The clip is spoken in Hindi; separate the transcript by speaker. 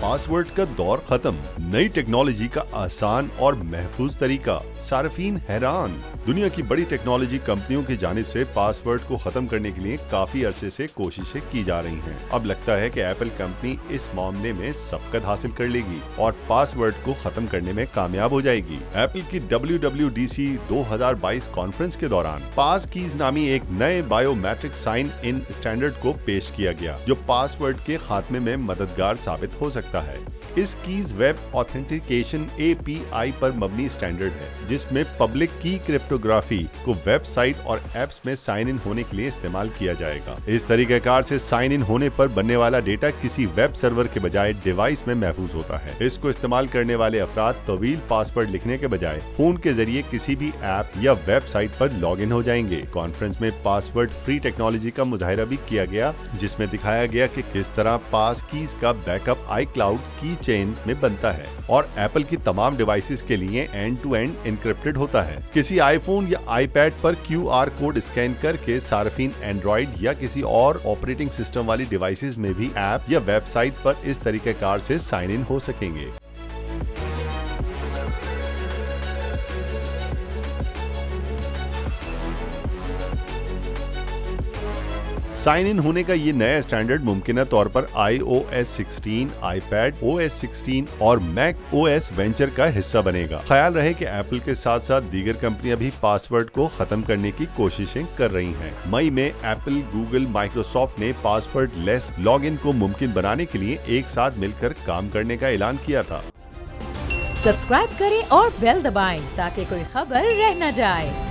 Speaker 1: पासवर्ड का दौर खत्म, नई टेक्नोलॉजी का आसान और महफूज तरीका, सार्फिन हैरान। दुनिया की बड़ी टेक्नोलॉजी कंपनियों की जानिब से पासवर्ड को खत्म करने के लिए काफी अरसे से कोशिशें की जा रही हैं। अब लगता है कि एप्पल कंपनी इस मामले में सबकत हासिल कर लेगी और पासवर्ड को खत्म करने में कामयाब हो जाएगी। एप्पल की WWDC 2022 कॉन्फ्रेंस के दौरान पास कीज नामी एक नए बायोमेट्रिक साइन इन स्टैंडर्ड को पेश किया गया, जो पासवर्ड के खात्मे में मददगार साबित हो सकता है। इस कीज वेब ऑथेंटिकेशन API पर मबनी स्टैंडर्ड है, जिसमें पब्लिक की क्रिप्टोग्राफी को वेबसाइट और एप्स में साइन इन होने के लिए इस्तेमाल किया जाएगा। इस तरीकेकार से साइन इन होने पर बनने वाला डेटा किसी वेब सर्वर के बजाय डिवाइस में महफूज होता है। इसको इस्तेमाल करने वाले अफराद तवील पासवर्ड लिखने के बजाय फोन के जरिए किसी भी ऐप या वेबसाइट पर लॉग इन हो जाएंगे। कॉन्फ्रेंस में पासवर्ड फ्री टेक्नोलॉजी का मुजाहिरा भी किया गया, जिसमें दिखाया गया कि किस तरह पास कीज का बैकअप iCloud की चेन में बनता है और एप्पल की तमाम डिवाइसेस के लिए एंड टू एंड एन्क्रिप्टेड होता है। किसी आईफोन या आईपैड पर QR कोड स्कैन करके सार्फिन एंड्रॉइड या किसी और ऑपरेटिंग सिस्टम वाली डिवाइसेस में भी ऐप या वेबसाइट पर इस तरीकेकार से साइन इन हो सकेंगे। साइन इन होने का ये नया स्टैंडर्ड मुमकिन तौर पर iOS 16, iPad OS 16 और Mac OS वेंचर का हिस्सा बनेगा। ख्याल रहे कि एप्पल के साथ साथ दीगर कंपनियां भी पासवर्ड को खत्म करने की कोशिशें कर रही हैं। मई में एप्पल, गूगल, माइक्रोसॉफ्ट ने पासवर्ड लेस लॉगिन को मुमकिन बनाने के लिए एक साथ मिलकर काम करने का ऐलान किया था।
Speaker 2: सब्सक्राइब करें और बेल दबाएं ताकि कोई खबर रह न जाए।